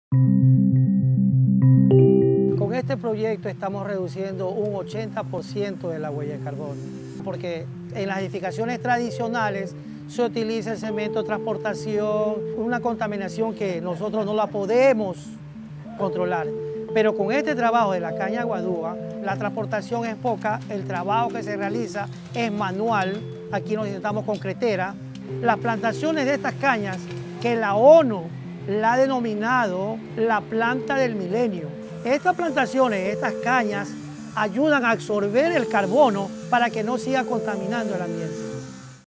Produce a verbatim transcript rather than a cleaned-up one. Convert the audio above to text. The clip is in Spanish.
Con este proyecto estamos reduciendo un ochenta por ciento de la huella de carbono, porque en las edificaciones tradicionales se utiliza el cemento de transportación, una contaminación que nosotros no la podemos controlar. Pero con este trabajo de la caña guadúa, la transportación es poca, el trabajo que se realiza es manual, aquí nos intentamos concretera. Las plantaciones de estas cañas, que la ONU la ha denominado la planta del milenio. Estas plantaciones, estas cañas, ayudan a absorber el carbono para que no siga contaminando el ambiente.